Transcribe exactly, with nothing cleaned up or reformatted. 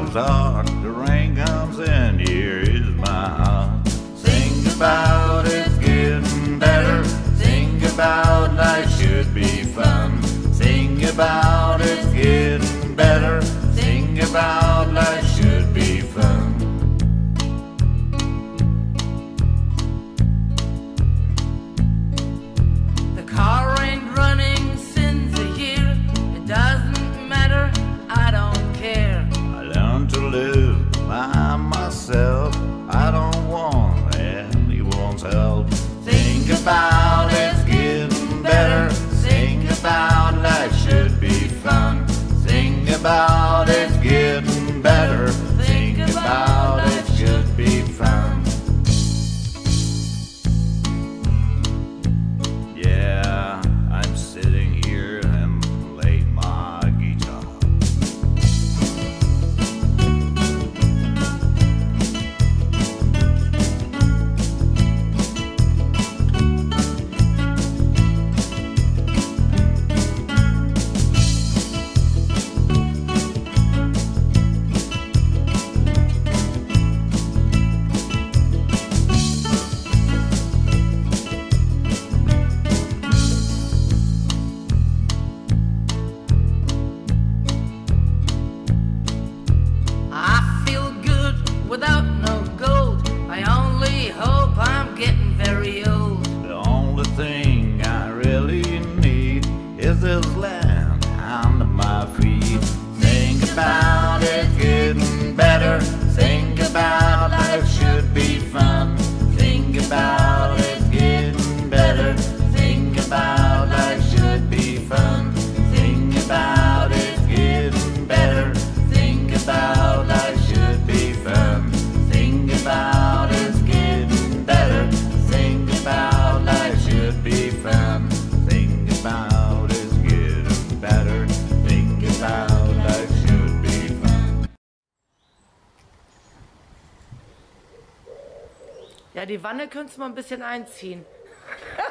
is dark, the rain comes in, here is my heart. Sing about it's getting better, sing about life should be fun. Sing about it's getting better, sing about life should be fun. The car ain't running since a year, it doesn't matter, I don't care. I learned to live by myself, I don't want anyone's help. Think about it's getting better, sing about life should be fun. Sing about it's getting better, sing about it should be fun. Yeah, I'm sitting here and play my guitar. Without no gold, I only hope I'm getting very old. The only thing I really need is this land under my feet. Think about it getting better, think about life should be fun. Think about it getting better, think about life should be fun. Think about it getting better, think about life should be fun. Think about it's getting better, think about life should be fun. Think about it's getting better, think about life should be fun. Ja, die Wanne könntest du mal ein bisschen einziehen.